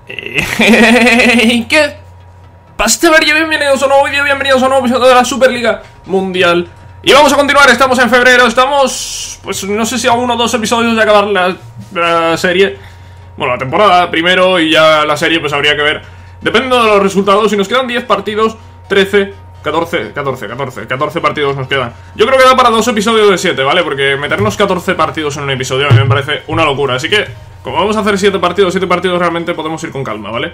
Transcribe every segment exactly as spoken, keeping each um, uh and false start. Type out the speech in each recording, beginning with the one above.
Eh, ¿Qué pasa, bienvenidos a un nuevo vídeo, bienvenidos a un nuevo episodio de la Superliga Mundial. Y vamos a continuar, estamos en febrero, estamos, pues no sé si a uno o dos episodios de acabar la, la serie. Bueno, la temporada primero y ya la serie pues habría que ver. Dependiendo de los resultados, si nos quedan diez partidos, trece, catorce, catorce, catorce, catorce partidos nos quedan. Yo creo que da para dos episodios de siete, ¿vale? Porque meternos catorce partidos en un episodio a mí me parece una locura. Así que, como vamos a hacer siete partidos, siete partidos realmente podemos ir con calma, ¿vale?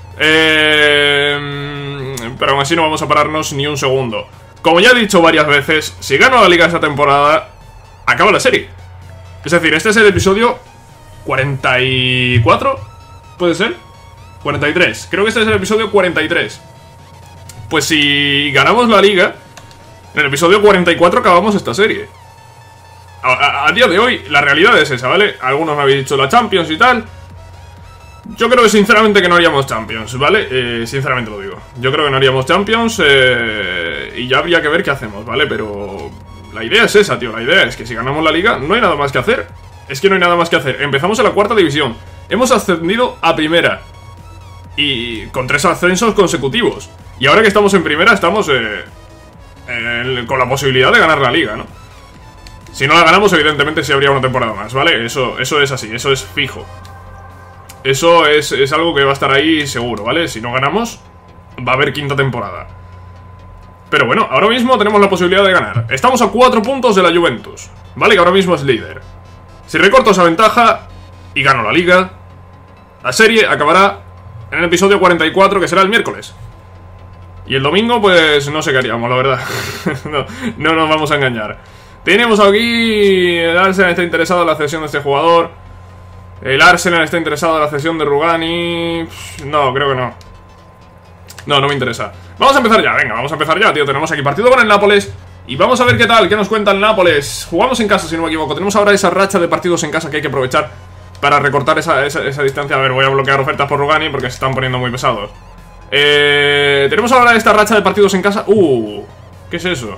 Eh... Pero aún así no vamos a pararnos ni un segundo. Como ya he dicho varias veces, si gano la liga esta temporada, acaba la serie. Es decir, este es el episodio cuarenta y cuatro, ¿puede ser? cuarenta y tres, creo que este es el episodio cuarenta y tres. Pues si ganamos la liga, en el episodio cuarenta y cuatro acabamos esta serie. A, a, a día de hoy, la realidad es esa, ¿vale? Algunos me habéis dicho la Champions y tal. Yo creo que sinceramente que no haríamos Champions, ¿vale? Eh, sinceramente lo digo. Yo creo que no haríamos Champions eh, y ya habría que ver qué hacemos, ¿vale? Pero la idea es esa, tío. La idea es que si ganamos la liga no hay nada más que hacer. Es que no hay nada más que hacer. Empezamos en la cuarta división. Hemos ascendido a primera. Y con tres ascensos consecutivos. Y ahora que estamos en primera estamos eh, en, con la posibilidad de ganar la liga, ¿no? Si no la ganamos, evidentemente sí habría una temporada más, ¿vale? Eso, eso es así, eso es fijo. Eso es, es algo que va a estar ahí seguro, ¿vale? Si no ganamos, va a haber quinta temporada. Pero bueno, ahora mismo tenemos la posibilidad de ganar. Estamos a cuatro puntos de la Juventus, ¿vale? Que ahora mismo es líder. Si recorto esa ventaja y gano la liga, la serie acabará en el episodio cuarenta y cuatro, que será el miércoles. Y el domingo, pues no sé qué haríamos, la verdad. no, no nos vamos a engañar. Tenemos aquí... El Arsenal está interesado en la cesión de este jugador. El Arsenal está interesado en la cesión de Rugani. No, creo que no. No, no me interesa. Vamos a empezar ya, venga, vamos a empezar ya, tío. Tenemos aquí partido con el Nápoles. Y vamos a ver qué tal, qué nos cuenta el Nápoles. Jugamos en casa, si no me equivoco. Tenemos ahora esa racha de partidos en casa que hay que aprovechar para recortar esa, esa, esa distancia. A ver, voy a bloquear ofertas por Rugani porque se están poniendo muy pesados. Eh, tenemos ahora esta racha de partidos en casa. Uh, ¿qué es eso?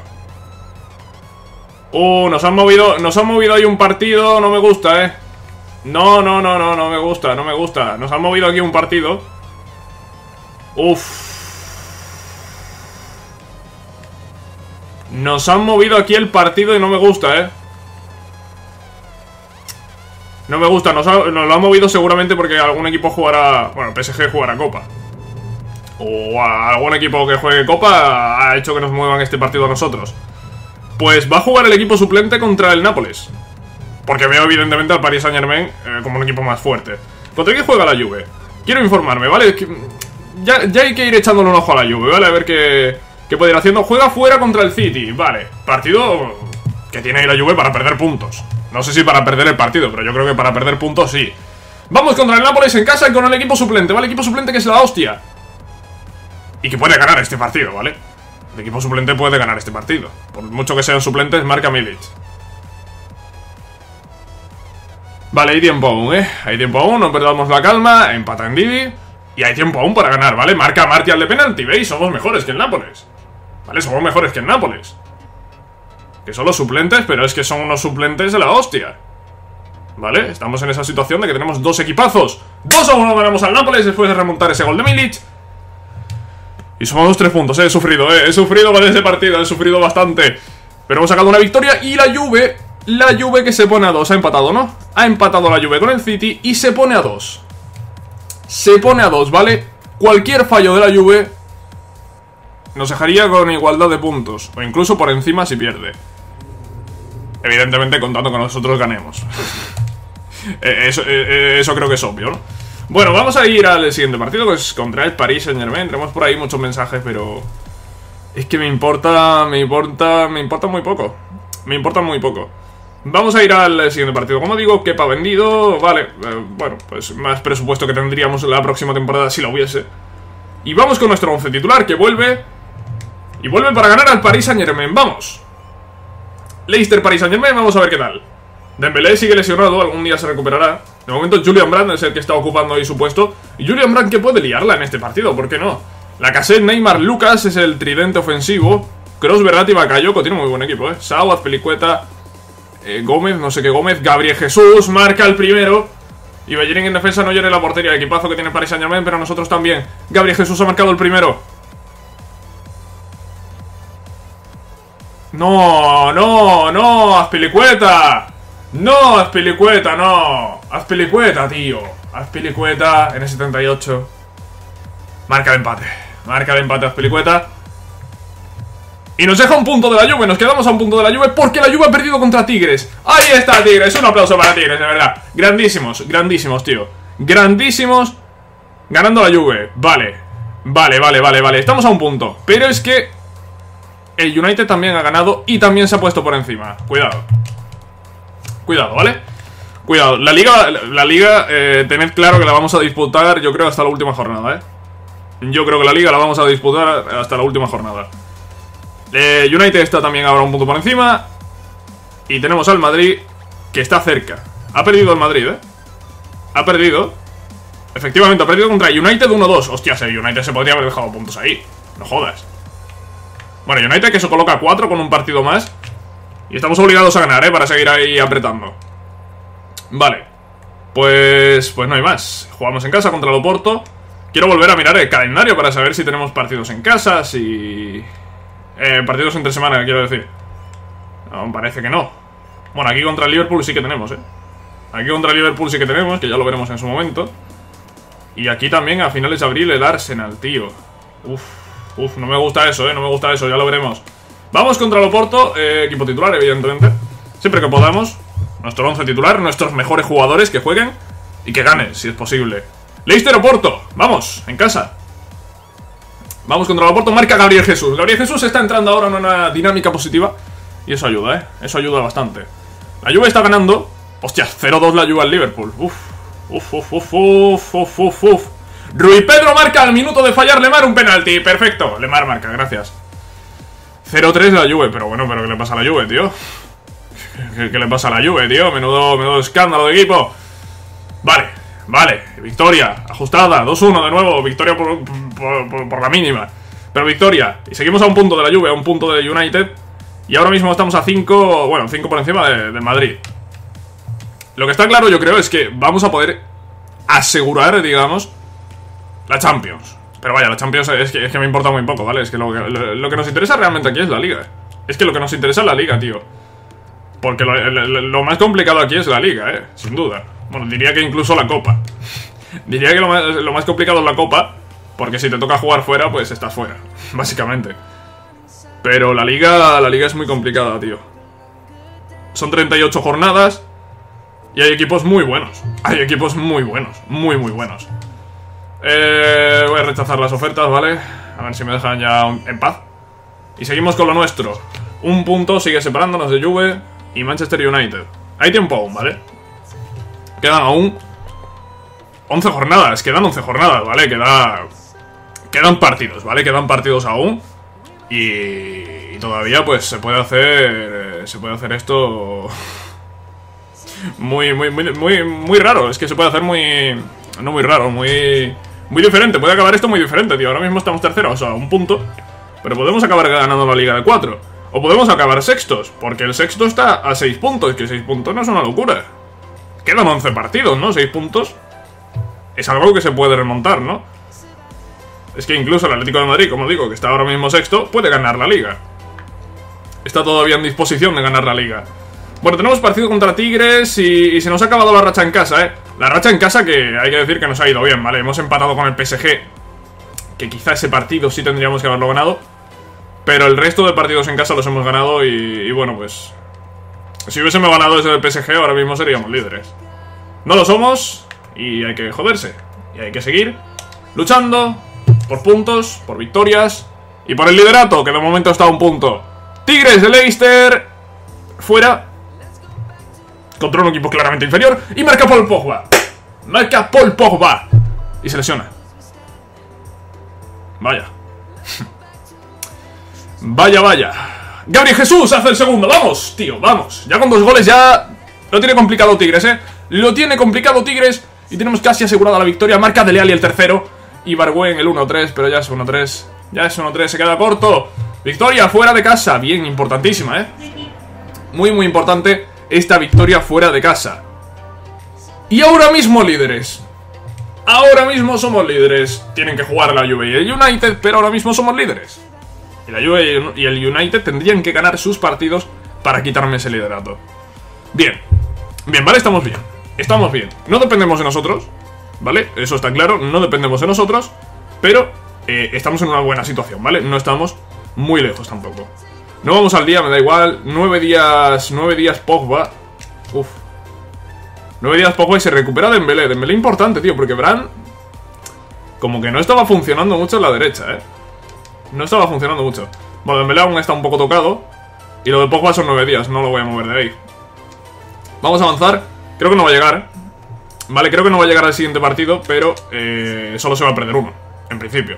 Uh, nos han movido, nos han movido ahí un partido. No me gusta, eh. No, no, no, no, no me gusta, no me gusta. Nos han movido aquí un partido. Uf. Nos han movido aquí el partido y no me gusta, eh. No me gusta, nos, ha, nos lo han movido seguramente porque algún equipo jugará... Bueno, P S G jugará Copa. O algún equipo que juegue Copa ha hecho que nos muevan este partido a nosotros. Pues va a jugar el equipo suplente contra el Nápoles. Porque veo evidentemente al Paris Saint-Germain eh, como un equipo más fuerte. ¿Contra qué juega la Juve? Quiero informarme, ¿vale? Ya, ya hay que ir echándole un ojo a la Juve, ¿vale? A ver qué, qué puede ir haciendo. Juega fuera contra el City, vale. Partido que tiene ahí la Juve para perder puntos. No sé si para perder el partido, pero yo creo que para perder puntos sí. Vamos contra el Nápoles en casa y con el equipo suplente, ¿vale? El equipo suplente que es la hostia. Y que puede ganar este partido, ¿vale? El equipo suplente puede ganar este partido. Por mucho que sean suplentes, marca Milic. Vale, hay tiempo aún, ¿eh? Hay tiempo aún, no perdamos la calma. Empata en Didi. Y hay tiempo aún para ganar, ¿vale? Marca Martial de penalti, ¿veis? Somos mejores que el Nápoles. ¿Vale? Somos mejores que el Nápoles. Que son los suplentes, pero es que son unos suplentes de la hostia. ¿Vale? Estamos en esa situación de que tenemos dos equipazos. dos a uno ganamos al Nápoles después de remontar ese gol de Milic. Y somos tres puntos, ¿eh? He sufrido, ¿eh? He sufrido con ese partido, he sufrido bastante. Pero hemos sacado una victoria y la Juve... La Juve que se pone a dos, ha empatado, ¿no? Ha empatado la Juve con el City y se pone a dos. Se pone a dos, ¿vale? Cualquier fallo de la Juve nos dejaría con igualdad de puntos. O incluso por encima si pierde. Evidentemente contando que nosotros ganemos. eso, eso creo que es obvio, ¿no? Bueno, vamos a ir al siguiente partido, que es contra el Paris Saint-Germain. Tenemos por ahí muchos mensajes, pero... Es que me importa, me importa, me importa muy poco. Me importa muy poco. Vamos a ir al siguiente partido. Como digo, Kepa vendido. Vale, eh, bueno, pues más presupuesto que tendríamos la próxima temporada si lo hubiese. Y vamos con nuestro once titular, que vuelve. Y vuelve para ganar al Paris Saint-Germain. ¡Vamos! Leicester, Paris Saint-Germain, vamos a ver qué tal. Dembélé sigue lesionado, algún día se recuperará. De momento Julian Brandt es el que está ocupando ahí su puesto. Y Julian Brandt que puede liarla en este partido, ¿por qué no? Lacazette, Neymar, Lucas es el tridente ofensivo. Kroos, Verratti, Bakayoko, tiene muy buen equipo, ¿eh? Sauaz, Pelicueta, eh, Gómez, no sé qué Gómez, Gabriel Jesús, marca el primero. Y Bellerín en defensa, no llore la portería. El equipazo que tiene Paris Saint-Germain, pero nosotros también. Gabriel Jesús ha marcado el primero. No, no, no, Azpilicueta. No, Azpilicueta, no. Azpilicueta, tío. Azpilicueta en el setenta y ocho. Marca el empate. Marca el empate Azpilicueta. Y nos deja un punto de la Juve. Nos quedamos a un punto de la Juve porque la Juve ha perdido contra Tigres. Ahí está Tigres. Un aplauso para Tigres, de verdad. Grandísimos, grandísimos, tío. Grandísimos. Ganando la Juve. Vale. Vale, vale, vale, vale. Estamos a un punto. Pero es que el United también ha ganado y también se ha puesto por encima. Cuidado. Cuidado, ¿vale? Cuidado. La liga, la liga eh, tened claro que la vamos a disputar, yo creo, hasta la última jornada, ¿eh? Yo creo que la liga la vamos a disputar hasta la última jornada. Eh, United está también ahora un punto por encima. Y tenemos al Madrid, que está cerca. Ha perdido el Madrid, ¿eh? Ha perdido. Efectivamente, ha perdido contra United uno dos. Hostias, el United se podría haber dejado puntos ahí. No jodas. Bueno, United que se coloca a cuatro con un partido más. Y estamos obligados a ganar, ¿eh? Para seguir ahí apretando. Vale. Pues, pues no hay más. Jugamos en casa contra el Oporto. Quiero volver a mirar el calendario para saber si tenemos partidos en casa, si... Eh, partidos entre semana, quiero decir. No, parece que no. Bueno, aquí contra el Liverpool sí que tenemos, ¿eh? Aquí contra el Liverpool sí que tenemos, que ya lo veremos en su momento. Y aquí también a finales de abril el Arsenal, tío. Uf, uf, no me gusta eso, ¿eh? No me gusta eso, ya lo veremos. Vamos contra el Oporto, eh, equipo titular, evidentemente. Siempre que podamos. Nuestro once titular, nuestros mejores jugadores que jueguen. Y que ganen, si es posible. Leicester Oporto, vamos, en casa. Vamos contra el Oporto, marca Gabriel Jesús. Gabriel Jesús está entrando ahora en una dinámica positiva. Y eso ayuda, ¿eh? Eso ayuda bastante. La Juve está ganando. Hostia, cero dos la Juve al Liverpool. Uf, uf, uf, uf, uf, uf, uf, uf. Rui Pedro marca al minuto de fallar Lemar un penalti. Perfecto, Lemar marca, gracias. cero tres la Juve, pero bueno, pero ¿qué le pasa a la Juve, tío? ¿Qué, qué le pasa a la Juve, tío? Menudo, menudo escándalo de equipo. Vale, vale, victoria, ajustada, dos uno de nuevo, victoria por, por, por, por la mínima. Pero victoria, y seguimos a un punto de la Juve, a un punto de United. Y ahora mismo estamos a cinco, bueno, cinco por encima de, de Madrid. Lo que está claro, yo creo, es que vamos a poder asegurar, digamos, la Champions. Pero vaya, la Champions es que, es que me importa muy poco, ¿vale? Es que lo, que lo, lo que nos interesa realmente aquí es la Liga. Es que lo que nos interesa es la Liga, tío. Porque lo, lo, lo más complicado aquí es la Liga, ¿eh? Sin duda. Bueno, diría que incluso la Copa. Diría que lo más, lo más complicado es la Copa. Porque si te toca jugar fuera, pues estás fuera, básicamente. Pero la Liga, la Liga es muy complicada, tío. Son treinta y ocho jornadas. Y hay equipos muy buenos. Hay equipos muy buenos. Muy, muy buenos. Eh, voy a rechazar las ofertas, ¿vale? A ver si me dejan ya en paz. Y seguimos con lo nuestro. Un punto sigue separándonos de Juve y Manchester United. Hay tiempo aún, ¿vale? Quedan aún once jornadas. Quedan once jornadas, ¿vale? Queda... Quedan partidos, ¿vale? Quedan partidos aún. Y... y todavía, pues, se puede hacer... Se puede hacer esto... Muy, muy, muy, muy, muy raro. Es que se puede hacer muy... No muy raro, muy... Muy diferente, puede acabar esto muy diferente, tío. Ahora mismo estamos terceros, o sea, un punto. Pero podemos acabar ganando la liga de cuatro. O podemos acabar sextos, porque el sexto está a seis puntos. Que seis puntos no es una locura. Quedan once partidos, ¿no? seis puntos es algo que se puede remontar, ¿no? Es que incluso el Atlético de Madrid, como digo, que está ahora mismo sexto, puede ganar la liga. Está todavía en disposición de ganar la liga. Bueno, tenemos partido contra Tigres y, y se nos ha acabado la racha en casa, ¿eh? La racha en casa que hay que decir que nos ha ido bien, ¿vale? Hemos empatado con el P S G, que quizá ese partido sí tendríamos que haberlo ganado. Pero el resto de partidos en casa los hemos ganado y, y bueno, pues... Si hubiésemos ganado ese del P S G, ahora mismo seríamos líderes. No lo somos y hay que joderse. Y hay que seguir luchando por puntos, por victorias y por el liderato, que de momento está a un punto. Tigres de Leicester fuera contra un equipo claramente inferior. Y marca Paul Pogba. Marca Paul Pogba. Y se lesiona. Vaya. Vaya, vaya. Gabriel Jesús hace el segundo. Vamos, tío, vamos. Ya con dos goles ya lo tiene complicado Tigres, eh. Lo tiene complicado Tigres. Y tenemos casi asegurada la victoria. Marca Dele Alli el tercero. Y Barguén el uno tres. Pero ya es uno tres. Ya es uno tres, se queda corto. Victoria fuera de casa. Bien, importantísima, eh. Muy, muy importante esta victoria fuera de casa. Y ahora mismo líderes. Ahora mismo somos líderes. Tienen que jugar la Juve y el United, pero ahora mismo somos líderes. Y la Juve y el United tendrían que ganar sus partidos para quitarme ese liderato. Bien. Bien, vale, estamos bien. Estamos bien. No dependemos de nosotros, ¿vale? Eso está claro, no dependemos de nosotros. Pero eh, estamos en una buena situación, ¿vale? No estamos muy lejos tampoco. No vamos al día, me da igual. Nueve días, nueve días Pogba. Uf. Nueve días Pogba y se recupera Dembélé. Dembélé importante, tío, porque Bran como que no estaba funcionando mucho en la derecha, ¿eh? No estaba funcionando mucho. Bueno, Dembélé aún está un poco tocado. Y lo de Pogba son nueve días, no lo voy a mover de ahí. Vamos a avanzar. Creo que no va a llegar. Vale, creo que no va a llegar al siguiente partido, pero eh, solo se va a perder uno, en principio.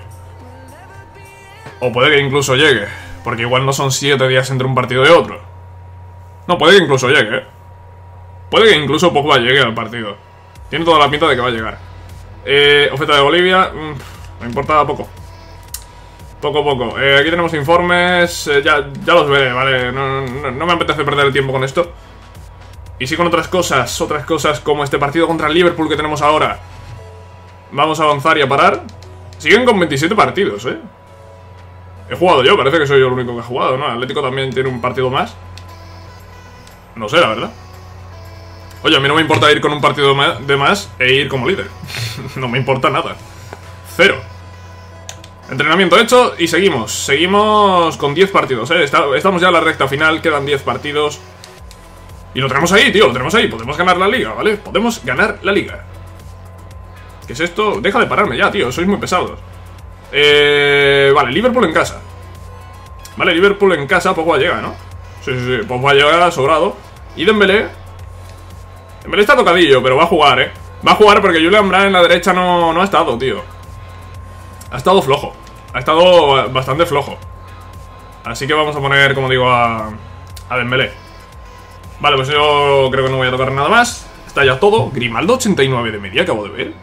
O puede que incluso llegue, porque igual no son siete días entre un partido y otro. No, puede que incluso llegue, ¿eh? Puede que incluso Pogba llegue al partido. Tiene toda la pinta de que va a llegar. Eh, oferta de Bolivia. Mmm, me importa poco. Poco, poco. Eh, aquí tenemos informes. Eh, ya, ya los veré, ¿vale? No, no, no me apetece perder el tiempo con esto. Y sí con otras cosas. Otras cosas como este partido contra el Liverpool que tenemos ahora. Vamos a avanzar y a parar. Siguen con veintisiete partidos, ¿eh? He jugado yo, parece que soy yo el único que ha jugado, ¿no? El Atlético también tiene un partido más. No sé, la verdad. Oye, a mí no me importa ir con un partido de más e ir como líder. No me importa nada. Cero. Entrenamiento hecho y seguimos. Seguimos con diez partidos, ¿eh? Estamos ya en la recta final, quedan diez partidos. Y lo tenemos ahí, tío, lo tenemos ahí. Podemos ganar la liga, ¿vale? Podemos ganar la liga. ¿Qué es esto? Deja de pararme ya, tío, sois muy pesados. Eh... Vale, Liverpool en casa. Vale, Liverpool en casa, Pogba llega, ¿no? Sí, sí, sí, Pogba llega sobrado. Y Dembélé Dembélé está tocadillo, pero va a jugar, ¿eh? Va a jugar porque Julian Brand en la derecha no, no ha estado, tío. Ha estado flojo. Ha estado bastante flojo. Así que vamos a poner, como digo, a, a Dembélé. Vale, pues yo creo que no voy a tocar nada más. Está ya todo. Grimaldo ochenta y nueve de media, acabo de ver.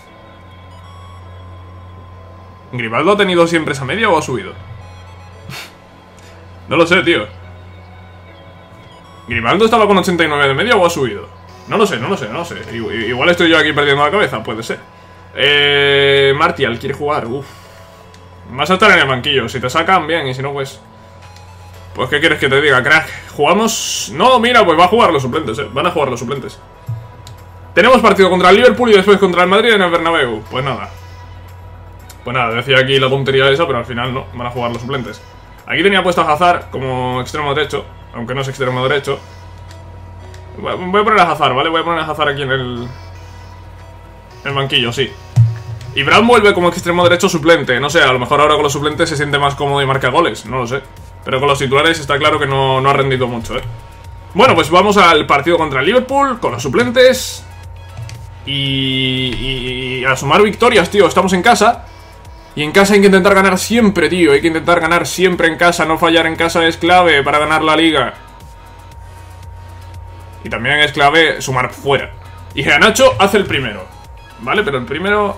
¿Grimaldo ha tenido siempre esa media o ha subido? No lo sé, tío. ¿Grimaldo estaba con ochenta y nueve de media o ha subido? No lo sé, no lo sé, no lo sé. Igual estoy yo aquí perdiendo la cabeza, puede ser. Eh... Martial quiere jugar, uff. Vas a estar en el banquillo, si te sacan, bien, y si no, pues... Pues, ¿qué quieres que te diga, crack? ¿Jugamos? No, mira, pues va a jugar los suplentes, eh. Van a jugar los suplentes. Tenemos partido contra el Liverpool y después contra el Madrid en el Bernabéu. Pues nada. Pues nada, decía aquí la tontería esa, pero al final no, van a jugar los suplentes. Aquí tenía puesto a Hazard como extremo derecho, aunque no es extremo derecho. Voy a poner a Hazard, ¿vale? Voy a poner a Hazard aquí en el... En el banquillo, sí. Y Brown vuelve como extremo derecho suplente. No sé, a lo mejor ahora con los suplentes se siente más cómodo y marca goles, no lo sé. Pero con los titulares está claro que no, no ha rendido mucho, ¿eh? Bueno, pues vamos al partido contra el Liverpool con los suplentes. Y, y, y a sumar victorias, tío. Estamos en casa. Y en casa hay que intentar ganar siempre, tío. Hay que intentar ganar siempre en casa. No fallar en casa es clave para ganar la liga. Y también es clave sumar fuera. Y Garnacho hace el primero, ¿vale? Pero el primero...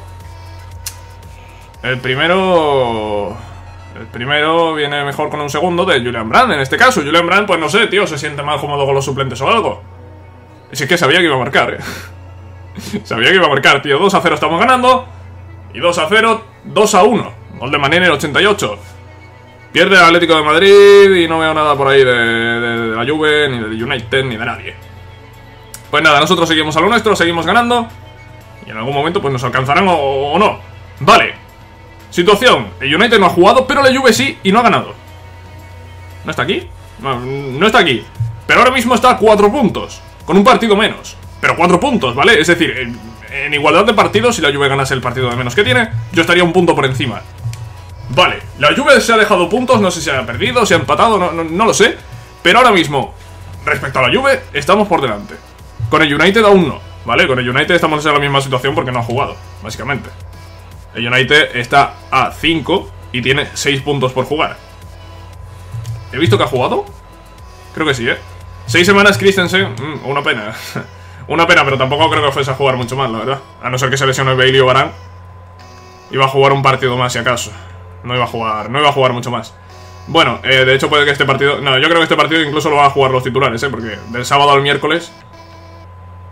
El primero... El primero viene mejor con un segundo de Julian Brand. En este caso, Julian Brand, pues no sé, tío, se siente más cómodo con los suplentes o algo. Y si es que sabía que iba a marcar, eh. Sabía que iba a marcar, tío. dos a cero estamos ganando. Y dos a cero, dos a uno. Gol de Mané en el ochenta y ocho. Pierde el Atlético de Madrid y no veo nada por ahí de, de, de la Juve, ni del United, ni de nadie. Pues nada, nosotros seguimos a lo nuestro, seguimos ganando. Y en algún momento pues nos alcanzarán o, o no. Vale. Situación, el United no ha jugado, pero la Juve sí y no ha ganado. ¿No está aquí? No, no está aquí. Pero ahora mismo está a cuatro puntos, con un partido menos. Pero cuatro puntos, ¿vale? Es decir, en, en igualdad de partidos, si la Juve ganase el partido de menos que tiene, yo estaría un punto por encima. Vale, la Juve se ha dejado puntos, no sé si ha perdido, si ha empatado, no, no, no lo sé. Pero ahora mismo, respecto a la Juve, estamos por delante. Con el United aún no, ¿vale? Con el United estamos en la misma situación porque no ha jugado, básicamente. El United está a cinco y tiene seis puntos por jugar. ¿He visto que ha jugado? Creo que sí, ¿eh? seis semanas Christensen, mm, una pena. Una pena, pero tampoco creo que fuese a jugar mucho más, la verdad. A no ser que se lesione Bailey o Varane. Iba a jugar un partido más si acaso. No iba a jugar, no iba a jugar mucho más. Bueno, eh, de hecho puede que este partido... No, yo creo que este partido incluso lo van a jugar los titulares, ¿eh? Porque del sábado al miércoles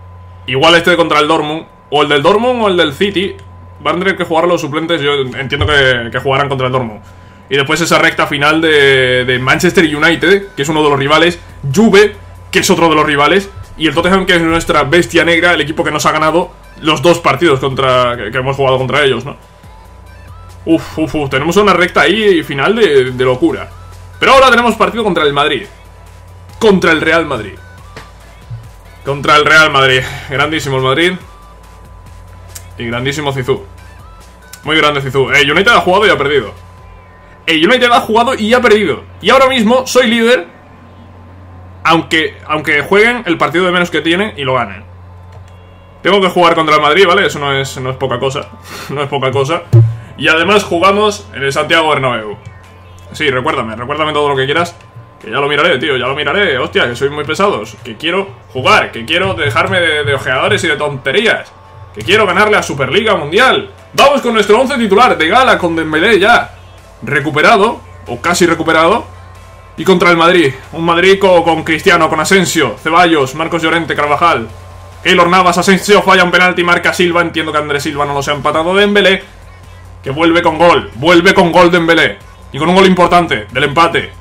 igual este contra el Dortmund, o el del Dortmund o el del City, van a tener que jugar los suplentes. Yo entiendo que, que jugarán contra el Dortmund. Y después esa recta final de, de Manchester United, que es uno de los rivales, Juve, que es otro de los rivales, y el Tottenham, que es nuestra bestia negra, el equipo que nos ha ganado los dos partidos contra que, que hemos jugado contra ellos, ¿no? Uf, uf, uf, tenemos una recta ahí final de, de locura. Pero ahora tenemos partido contra el Madrid. Contra el Real Madrid. Contra el Real Madrid. Grandísimo el Madrid. Y grandísimo Zizou. Muy grande Zizou. El United ha jugado y ha perdido. El United ha jugado y ha perdido. Y ahora mismo soy líder. Aunque, aunque jueguen el partido de menos que tienen y lo ganen. Tengo que jugar contra el Madrid, ¿vale? Eso no es, no es poca cosa. No es poca cosa. Y además jugamos en el Santiago Bernabéu. Sí, recuérdame, recuérdame todo lo que quieras. Que ya lo miraré, tío, ya lo miraré. Hostia, que sois muy pesados. Que quiero jugar, que quiero dejarme de, de ojeadores y de tonterías. Que quiero ganarle a Superliga Mundial. Vamos con nuestro once titular de gala con Dembélé ya recuperado, o casi recuperado. Y contra el Madrid, un Madrid con, con Cristiano, con Asensio, Ceballos, Marcos Llorente, Carvajal, Keylor Navas, Asensio falla un penalti, marca Silva. Entiendo que Andrés Silva no lo se ha empatado. Dembélé, que vuelve con gol, vuelve con gol Dembélé. Y con un gol importante, del empate.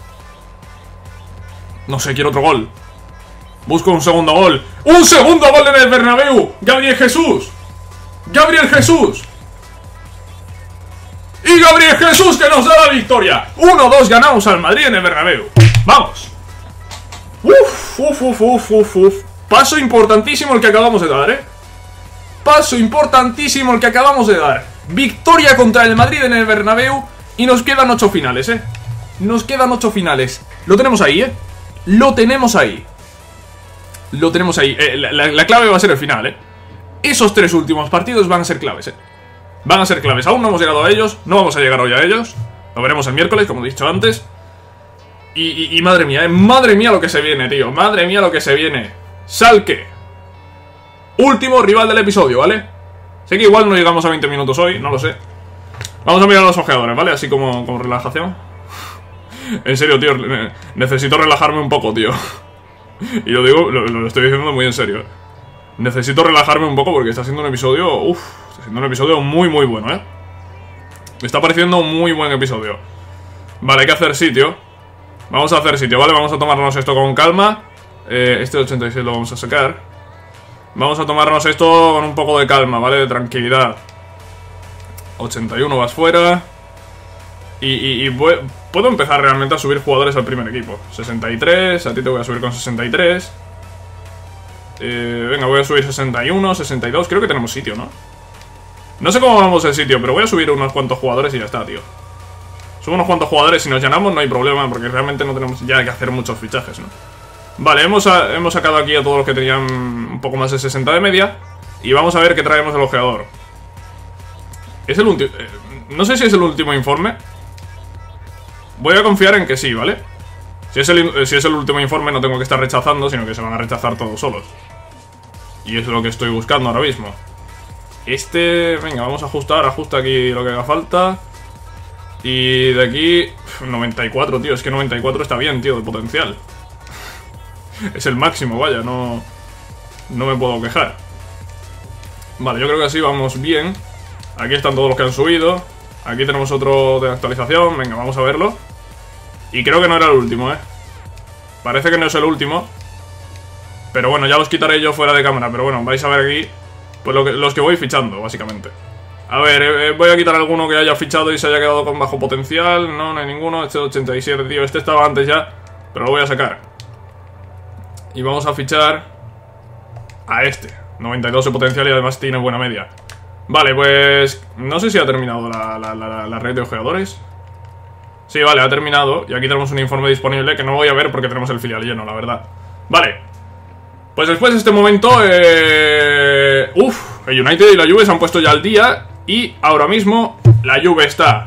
No sé, quiero otro gol. Busco un segundo gol. ¡Un segundo gol en el Bernabéu! ¡Gabriel Jesús! ¡Gabriel Jesús! ¡Y Gabriel Jesús que nos da la victoria! uno dos ganamos al Madrid en el Bernabéu. ¡Vamos! Uf, uf, uf, uf, uf, uf. Paso importantísimo el que acabamos de dar, ¿eh? Paso importantísimo el que acabamos de dar. Victoria contra el Madrid en el Bernabéu. Y nos quedan ocho finales, ¿eh? Nos quedan ocho finales. Lo tenemos ahí, ¿eh? Lo tenemos ahí. Lo tenemos ahí. Eh, la, la, la clave va a ser el final, ¿eh? Esos tres últimos partidos van a ser claves, ¿eh? Van a ser claves. Aún no hemos llegado a ellos. No vamos a llegar hoy a ellos. Lo veremos el miércoles, como he dicho antes. Y, y, y madre mía, ¿eh? Madre mía lo que se viene, tío. Madre mía lo que se viene. Schalke. Último rival del episodio, ¿vale? Sé que igual no llegamos a veinte minutos hoy, no lo sé. Vamos a mirar a los ojeadores, ¿vale? Así como, como relajación. En serio, tío, necesito relajarme un poco, tío. Y lo digo, lo, lo estoy diciendo muy en serio. Necesito relajarme un poco porque está siendo un episodio... Uff, está siendo un episodio muy, muy bueno, ¿eh? Me está pareciendo un muy buen episodio. Vale, hay que hacer sitio. Vamos a hacer sitio, ¿vale? Vamos a tomarnos esto con calma. eh, Este ochenta y seis lo vamos a sacar. Vamos a tomarnos esto con un poco de calma, ¿vale? De tranquilidad. ochenta y uno vas fuera. Y, y, y voy, puedo empezar realmente a subir jugadores al primer equipo. sesenta y tres, a ti te voy a subir con sesenta y tres. eh, Venga, voy a subir sesenta y uno, sesenta y dos. Creo que tenemos sitio, ¿no? No sé cómo vamos el sitio, pero voy a subir unos cuantos jugadores y ya está, tío. Subo unos cuantos jugadores, si nos llenamos no hay problema, porque realmente no tenemos ya que hacer muchos fichajes, ¿no? Vale, hemos, a, hemos sacado aquí a todos los que tenían un poco más de sesenta de media. Y vamos a ver qué traemos del ojeador. Es el último... Eh, no sé si es el último informe. Voy a confiar en que sí, ¿vale? Si es, el, si es el último informe no tengo que estar rechazando, sino que se van a rechazar todos solos. Y es lo que estoy buscando ahora mismo. Este... Venga, vamos a ajustar, ajusta aquí lo que haga falta. Y de aquí... noventa y cuatro, tío, es que noventa y cuatro está bien, tío, de potencial. Es el máximo, vaya, no... No me puedo quejar. Vale, yo creo que así vamos bien. Aquí están todos los que han subido. Aquí tenemos otro de actualización. Venga, vamos a verlo. Y creo que no era el último, ¿eh? Parece que no es el último. Pero bueno, ya los quitaré yo fuera de cámara. Pero bueno, vais a ver aquí pues lo que, los que voy fichando, básicamente. A ver, eh, voy a quitar alguno que haya fichado y se haya quedado con bajo potencial. No, no hay ninguno. Este ochenta y siete, tío. Este estaba antes ya, pero lo voy a sacar. Y vamos a fichar a este. noventa y dos de potencial y además tiene buena media. Vale, pues... No sé si ha terminado la, la, la, la red de ojeadores. Sí, vale, ha terminado. Y aquí tenemos un informe disponible que no voy a ver porque tenemos el filial lleno, la verdad. Vale. Pues después de este momento... Eh... Uf, el United y la Juve se han puesto ya al día. Y ahora mismo la Juve está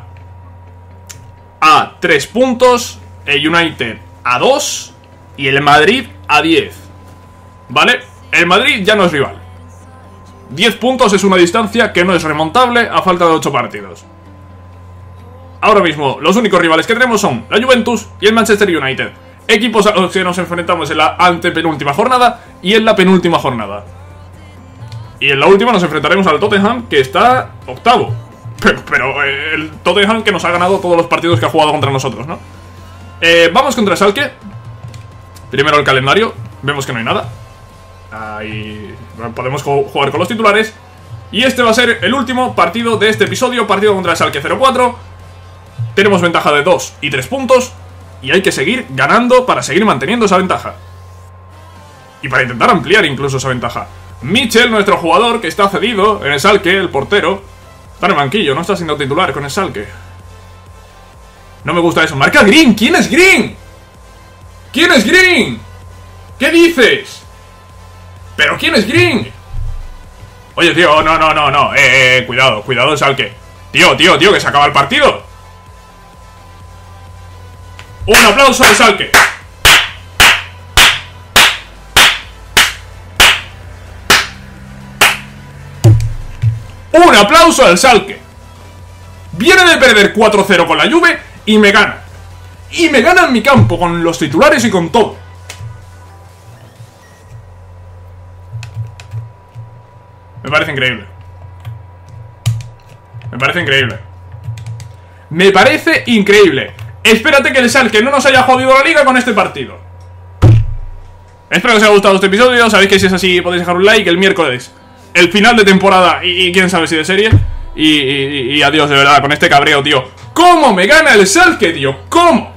a tres puntos, el United a dos y el Madrid a diez. ¿Vale? El Madrid ya no es rival. diez puntos es una distancia que no es remontable a falta de ocho partidos. Ahora mismo los únicos rivales que tenemos son la Juventus y el Manchester United. Equipos a los que nos enfrentamos en la antepenúltima jornada y en la penúltima jornada. Y en la última nos enfrentaremos al Tottenham, que está octavo. Pero, pero el Tottenham que nos ha ganado todos los partidos que ha jugado contra nosotros, ¿no? Eh, vamos contra Schalke. Primero el calendario. Vemos que no hay nada. Ahí podemos jugar con los titulares. Y este va a ser el último partido de este episodio. Partido contra el Schalke cero cuatro. Tenemos ventaja de dos y tres puntos. Y hay que seguir ganando para seguir manteniendo esa ventaja. Y para intentar ampliar incluso esa ventaja. Mitchell, nuestro jugador, que está cedido en el Schalke, el portero, está en el banquillo, no está siendo titular con el Schalke. No me gusta eso. ¡Marca Green! ¿Quién es Green? ¿Quién es Green? ¿Qué dices? ¿Pero quién es Green? Oye, tío, no, no, no, no. Eh, eh, cuidado, cuidado el Schalke. Tío, tío, tío, que se acaba el partido. Un aplauso al Schalke. Un aplauso al Schalke. Viene de perder cuatro cero con la Juve y me gana. Y me gana en mi campo, con los titulares y con todo. Me parece increíble. Me parece increíble. Me parece increíble. Espérate que el Schalke no nos haya jodido la liga con este partido. Espero que os haya gustado este episodio. Sabéis que si es así podéis dejar un like. El miércoles el final de temporada y, y quién sabe si de serie. Y, y, y adiós, de verdad, con este cabreo, tío. ¿Cómo me gana el Schalke, tío? ¿Cómo?